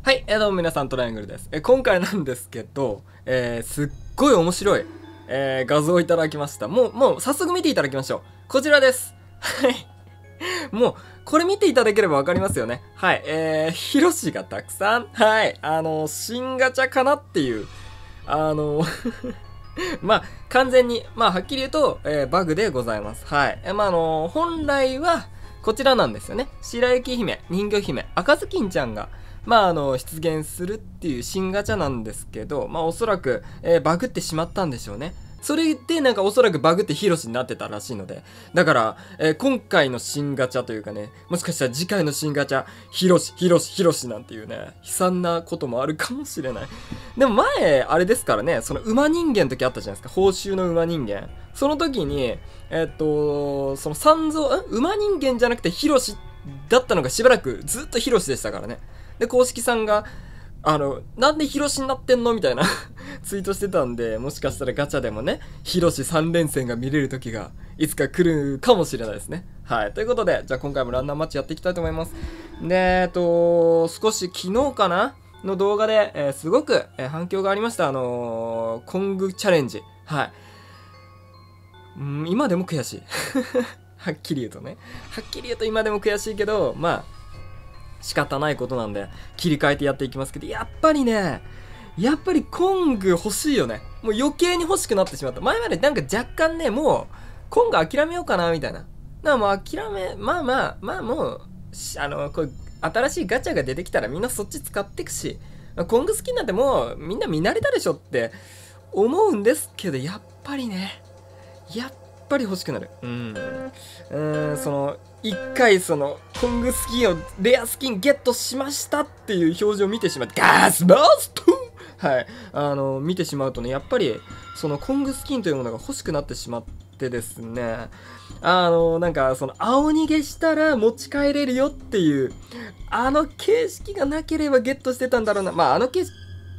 はい、どうも皆さん、トライアングルです。今回なんですけど、すっごい面白い、画像をいただきました。もう、早速見ていただきましょう。こちらです。はい。もう、これ見ていただければわかりますよね。はい、ヒロシがたくさん、はい、新ガチャかなっていう、まあ、完全に、まあ、はっきり言うと、バグでございます。はい。本来は、こちらなんですよね。白雪姫、人魚姫、赤ずきんちゃんが、まあ、出現するっていう新ガチャなんですけど、まあ、おそらく、バグってしまったんでしょうね。それで、なんかおそらくバグってヒロシになってたらしいので。だから、今回の新ガチャというかね、もしかしたら次回の新ガチャ、ヒロシなんていうね、悲惨なこともあるかもしれない。でも前、あれですからね、その馬人間の時あったじゃないですか。報酬の馬人間。その時に、その馬人間じゃなくてヒロシだったのがしばらくずっとヒロシでしたからね。で、公式さんが、なんでヒロシになってんのみたいなツイートしてたんで、もしかしたらガチャでもね、ヒロシ3連戦が見れる時がいつか来るかもしれないですね。はい。ということで、じゃあ今回もランナーマッチやっていきたいと思います。で、少し昨日かなの動画で、すごく、反響がありました。コングチャレンジ。はい。今でも悔しい。はっきり言うとね。はっきり言うと今でも悔しいけど、まあ、仕方ないことなんで、切り替えてやっていきますけど、やっぱりコング欲しいよね。もう余計に欲しくなってしまった。前までなんか若干ね、もう、コング諦めようかな、みたいな。だからもうもう、こう、新しいガチャが出てきたらみんなそっち使っていくし、コング好きになってもう、みんな見慣れたでしょって思うんですけど、やっぱり欲しくなる。一回コングスキンを、レアスキンゲットしましたっていう表示を見てしまって、ガスバストはい。見てしまうとね、やっぱり、コングスキンというものが欲しくなってしまってですね、なんか、青逃げしたら持ち帰れるよっていう、形式がなければゲットしてたんだろうな。まあ、形式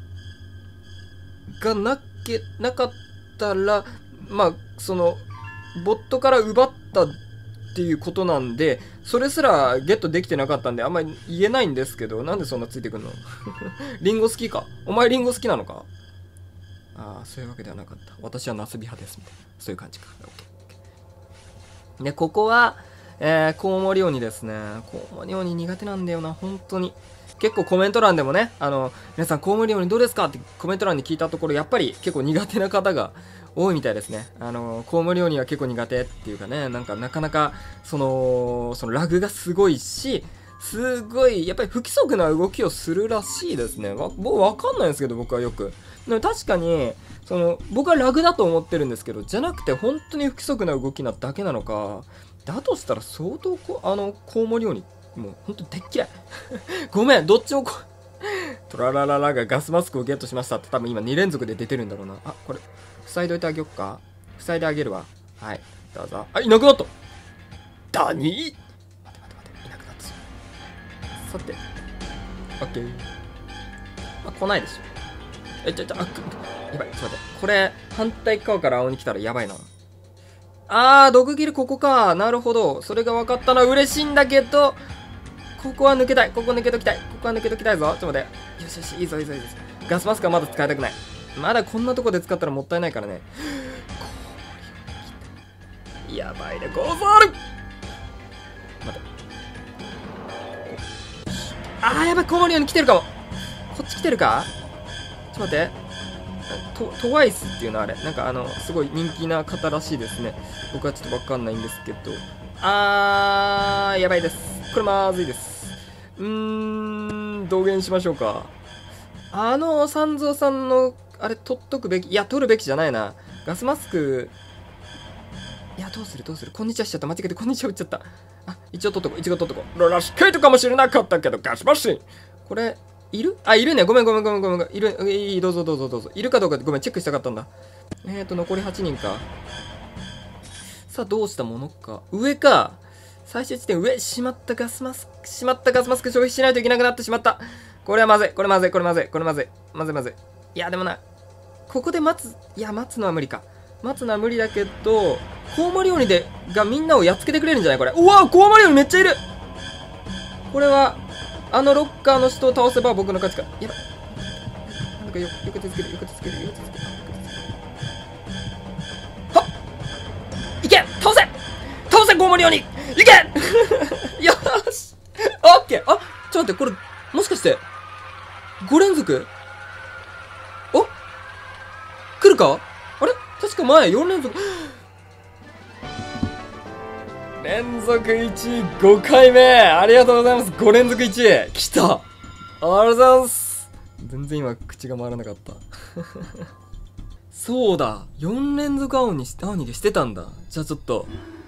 がなかったら、まあ、ボットから奪ったっていうことなんで、それすらゲットできてなかったんで、あんまり言えないんですけど、なんでそんなついてくんのリンゴ好きか。お前リンゴ好きなのか。ああ、そういうわけではなかった。私はナスビ派です。みたいな。そういう感じか。で、ここは、コウモリ鬼ですね。コウモリ鬼苦手なんだよな、本当に。結構コメント欄でもね、皆さんコウモリ鬼どうですかってコメント欄に聞いたところ、やっぱり結構苦手な方が多いみたいですね。コウモリ鬼は結構苦手っていうかね、なかなか、そのラグがすごいし、すごい、やっぱり不規則な動きをするらしいですね。僕わかんないんですけど、僕はよく。でも確かに、僕はラグだと思ってるんですけど、じゃなくて本当に不規則な動きなだけなのか、だとしたら相当コウモリ鬼、もうほんとでっ嫌い。ごめん、どっちもトララララがガスマスクをゲットしましたって多分今2連続で出てるんだろうな。あ、これ、塞いどいてあげよっか。塞いであげるわ。はい、どうぞ。あ、いなくなった。ダニー、待て、いなくなったし。さて、オッケー。あ、来ないでしょ。やばい、ちょっと待って。これ、反対側から青に来たらやばいな。毒切りここか。なるほど。それが分かったのは嬉しいんだけど、ここは抜けたい。ここ抜けときたい。ぞ。ちょっと待って。よし、いいぞ。ガスマスクはまだ使いたくない。まだこんなとこで使ったらもったいないからね。やばいでござる。待て。やばい、コウモリ鬼来てるかも。こっち来てるか。ちょっと待って。トワイスっていうのあれ。なんかすごい人気な方らしいですね。僕はちょっとわかんないんですけど。やばいです。これまずいです。動言しましょうか。三蔵さんの、あれ、取っとくべき。いや、取るべきじゃないな。ガスマスク。いや、どうするこんにちはしちゃった。間違えてこんにちは打っちゃった。一応取っとこう。ロラシケイトかもしれなかったけど、ガスマシン。これ、いるね。ごめん。いる。どうぞ。いるかどうかごめん、チェックしたかったんだ。残り8人か。さあ、どうしたものか。上か。最終地点上。しまったガスマスク消費しないといけなくなってしまった。これはまずい。いや、でもな。ここで待つのは無理か。待つのは無理だけど、コウモリ鬼がみんなをやっつけてくれるんじゃないこれ。うわ、コウモリ鬼めっちゃいる。これは、 あのロッカーの人を倒せば僕の勝ちか。やばい。なんかよく手つける、よく手つける、よく手つける。はっ、いけ、倒せゴーモリオニ、いけよし、オッケー。あ、ちょっと待って、これもしかして5連続、お、来るか。あれ、確か前4連続連続1、5回目、ありがとうございます。5連続1来た。ありがとうございます。全然今口が回らなかったそうだ、4連続青にしてたんだ。じゃあちょっと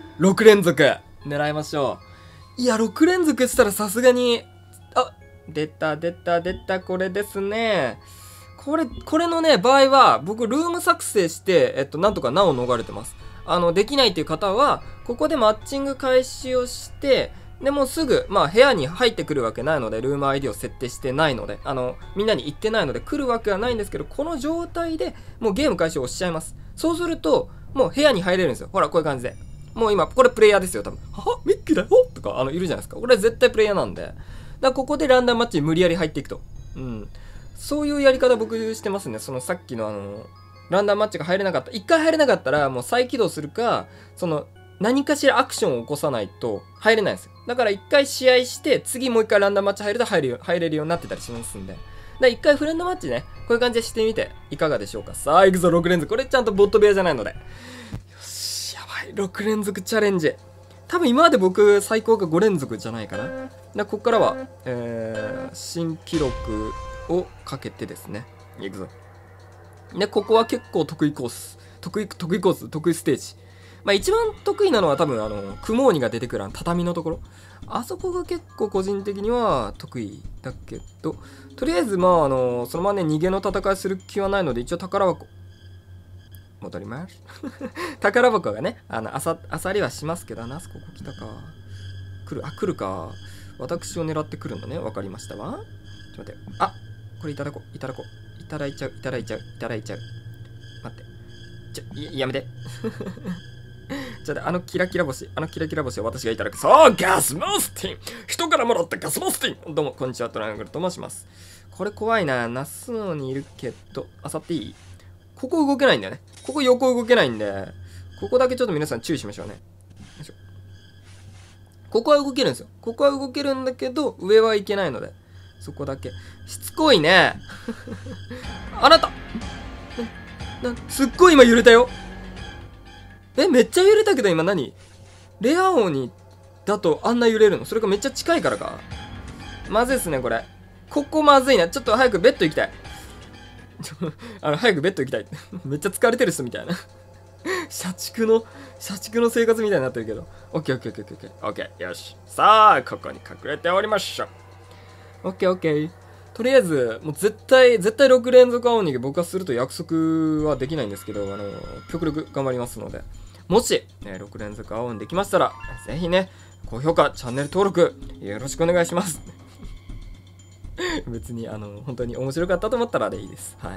6連続狙いましょう。いや、6連続したらさすがに、あ、出た、これですね。これのね、場合は、僕、ルーム作成して、なんとか難を逃れてます。できないっていう方は、ここでマッチング開始をして、でもうすぐ、まあ、部屋に入ってくるわけないので、ルーム ID を設定してないので、みんなに言ってないので、来るわけはないんですけど、この状態でもうゲーム開始を押しちゃいます。そうすると、もう部屋に入れるんですよ。ほら、こういう感じで。もう今、これプレイヤーですよ、多分。はミッキーだよとか、いるじゃないですか。これ絶対プレイヤーなんで。だからここでランダムマッチに無理やり入っていくと。うん。そういうやり方僕してますね。そのさっきのランダムマッチが入れなかった。一回入れなかったらもう再起動するか、何かしらアクションを起こさないと入れないんですよ。だから一回試合して、次もう一回ランダムマッチ入ると入れるようになってたりしますんで。一回フレンドマッチね、こういう感じでしてみていかがでしょうか。さあ、行くぞ、6連続。これちゃんとボット部屋じゃないので。よし、やばい、6連続チャレンジ。多分今まで僕最高が5連続じゃないかな。ここからは、新記録をかけてですね。いくぞ。で、ここは結構得意コース。得意ステージ。まあ一番得意なのは多分クモーニが出てくる畳のところ。あそこが結構個人的には得意だけど、とりあえずまあそのままね、逃げの戦いする気はないので、一応宝箱。戻ります。宝箱がね、あさりはしますけど、ここ来たか。来るか。私を狙ってくるのね。わかりましたわ。ちょっと待って。あ、これいただこう。いただいちゃう。待って。やめて。ちょっとキラキラ星を私がいただく。そう、ガスマスティン、人からもらったガスマスティン。どうも、こんにちは、トライアングルと申します。これ怖いな。ナスノにいるけど、あさっていい？ここ動けないんだよね。ここ横動けないんで、ここだけちょっと皆さん注意しましょうね。よいしょ。ここは動けるんですよ。ここは動けるんだけど、上はいけないので、そこだけ。しつこいね。あなたすっごい今揺れたよ。めっちゃ揺れたけど今何？レア鬼だとあんな揺れるの？それかめっちゃ近いからか。まずいですね、これ。ここまずいな。ちょっと早くベッド行きたい。早くベッド行きたい。めっちゃ疲れてる人みたいな。社畜の生活みたいになってるけど。オッケー。よし。さあ、ここに隠れておりましょう。オッケー。とりあえず、もう絶対6連続青逃げ僕はすると約束はできないんですけど、極力頑張りますので、もし、6連続青にできましたら、ぜひね、高評価、チャンネル登録、よろしくお願いします。別に、本当に面白かったと思ったらでいいです。はい。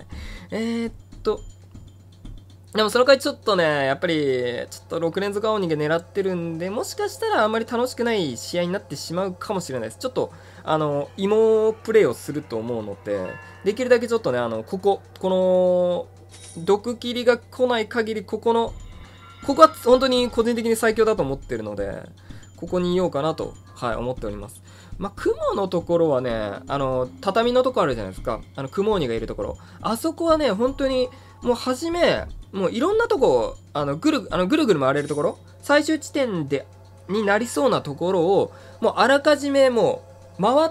でもその回ちょっとね、やっぱり、ちょっと6連続青逃げ狙ってるんで、もしかしたらあんまり楽しくない試合になってしまうかもしれないです。ちょっと、芋プレイをすると思うので、できるだけちょっとね、この、毒切りが来ない限り、ここは本当に個人的に最強だと思ってるので、ここにいようかなと、思っております。まあ、雲のところはね、畳のところあるじゃないですか。雲鬼がいるところ。あそこはね、本当に、もう初め、もういろんなとこ、ぐるぐる回れるところ、最終地点になりそうなところを、もうあらかじめもう回って、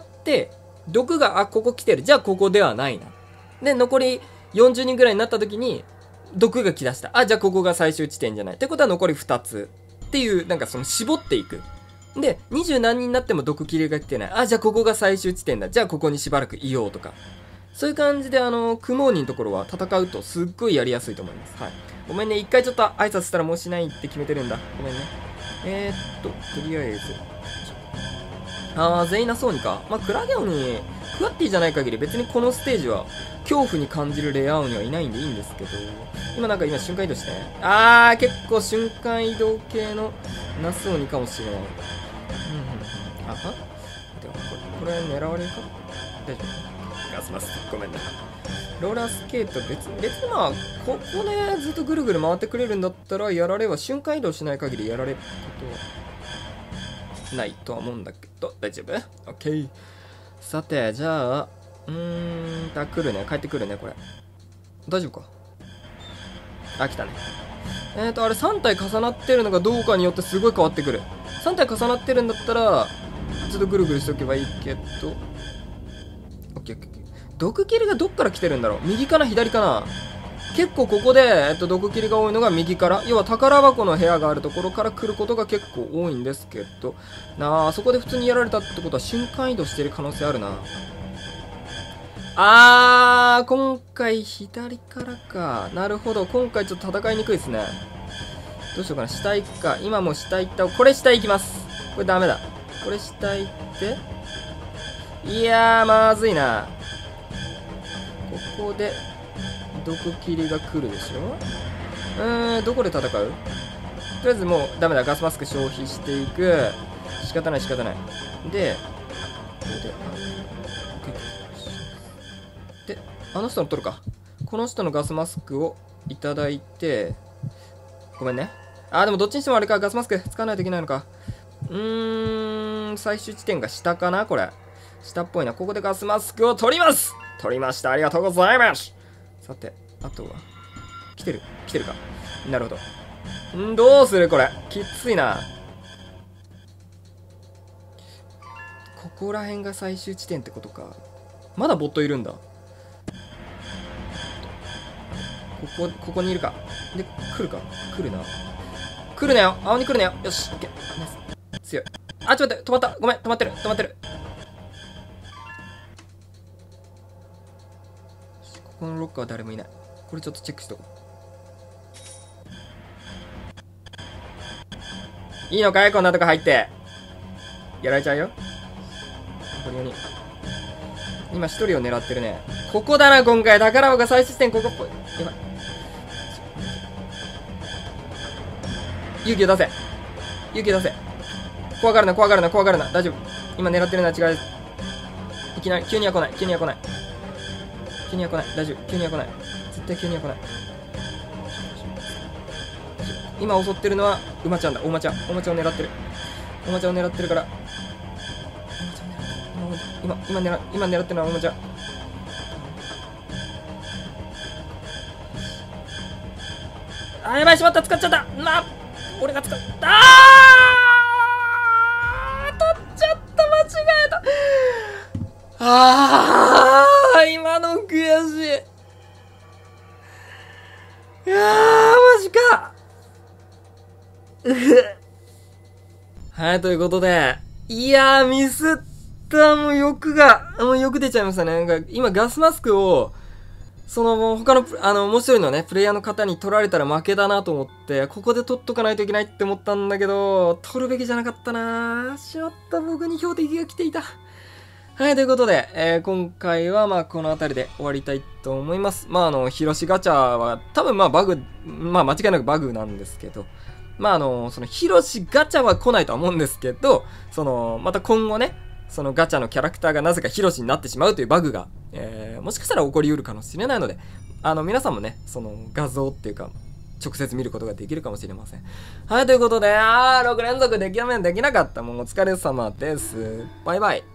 毒が、ここ来てる。じゃあここではないな。で、残り40人ぐらいになった時に、毒が来だした。じゃあここが最終地点じゃない。ってことは残り2つ。っていう、なんか絞っていく。で、20何人になっても毒切れが来てない。じゃあここが最終地点だ。じゃあここにしばらくいようとか。そういう感じで、クモーニのところは戦うとすっごいやりやすいと思います。はい。ごめんね。一回ちょっと挨拶したらもうしないって決めてるんだ。ごめんね。とりあえず。全員なそうにか。まあ、クラゲ鬼、クワッティじゃない限り別にこのステージは恐怖に感じるレア鬼はいないんでいいんですけど、今瞬間移動してね。結構瞬間移動系のナス鬼かもしれない。ここれ狙われるか？大丈夫？ガスマスク、ごめんな。ローラースケート別にまあ、ここでずっとぐるぐる回ってくれるんだったら、やられは瞬間移動しない限りやられることはないとは思うんだけど、大丈夫？ OK。さて、じゃあ、来るね。帰ってくるね、これ。大丈夫か？あ、来たね。あれ3体重なってるのがどうかによってすごい変わってくる。3体重なってるんだったら、ちょっとぐるぐるしておけばいいけど。オッケーオッケー。毒切りがどっから来てるんだろう？右かな左かな？結構ここで、毒切りが多いのが右から。要は宝箱の部屋があるところから来ることが結構多いんですけど。そこで普通にやられたってことは瞬間移動してる可能性あるな。今回左からか。なるほど。今回ちょっと戦いにくいですね。どうしようかな。下行くか。今も下行った。これ下行きます。これダメだ。これ下行って。いやー、まずいな。ここで、毒切りが来るでしょ？どこで戦う？とりあえずもうダメだ。ガスマスク消費していく。仕方ない仕方ない。で、ここで、あの人の取るか。この人のガスマスクをいただいて、ごめんね。でもどっちにしてもあれか。ガスマスク使わないといけないのか。最終地点が下かなこれ。下っぽいな。ここでガスマスクを取ります！取りました。ありがとうございます。さて、あとは。来てるか。なるほど。どうするこれ。きついな。ここら辺が最終地点ってことか。まだボットいるんだ。ここにいるか。で、来るか。来るな。来るなよ。青に来るなよ。よし、オッケー。強い。ちょっと待って。止まった。ごめん。止まってる。このロッカーは誰もいない。これちょっとチェックしとこう。いいのかいこんなとこ入って。やられちゃうよ。これに。今一人を狙ってるね。ここだな、今回。宝箱が最終地点、ここっぽい。やばい。勇気を出せ。怖がるな。大丈夫。今狙ってるのは違う。いきなり、急には来ない。大丈夫。急には来ない。絶対急には来ない。今襲ってるのは、馬ちゃんだ。お馬ちゃんを狙ってる。から。今狙ってるのはお馬ちゃん。やばい、しまった。使っちゃった。俺が使った。取っちゃった。間違えた。今の悔しい。マジか。はい、ということで。いやー、ミスった。もう欲出ちゃいましたね。なんか、今ガスマスクを、他の、もう一人のね、プレイヤーの方に取られたら負けだなと思って、ここで取っとかないといけないって思ったんだけど、取るべきじゃなかったな。しまった、僕に標的が来ていた。はい、ということで、今回はこの辺りで終わりたいと思います。ヒロシガチャは多分バグ、間違いなくバグなんですけど、ヒロシガチャは来ないとは思うんですけど、また今後ね、そのガチャのキャラクターがなぜかヒロシになってしまうというバグが、もしかしたら起こりうるかもしれないので、皆さんもね、その画像っていうか、直接見ることができるかもしれません。はい、ということで、6連続できなかった。もうお疲れ様です。バイバイ。